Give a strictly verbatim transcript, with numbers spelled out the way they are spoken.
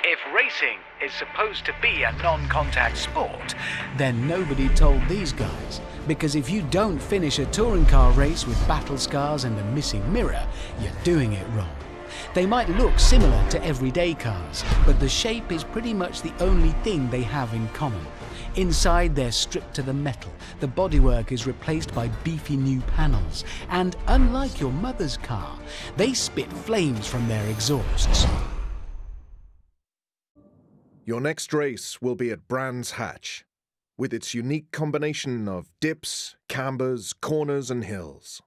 If racing is supposed to be a non-contact sport, then nobody told these guys. Because if you don't finish a touring car race with battle scars and a missing mirror, you're doing it wrong. They might look similar to everyday cars, but the shape is pretty much the only thing they have in common. Inside, they're stripped to the metal, the bodywork is replaced by beefy new panels, and unlike your mother's car, they spit flames from their exhausts. Your next race will be at Brands Hatch, with its unique combination of dips, cambers, corners and hills.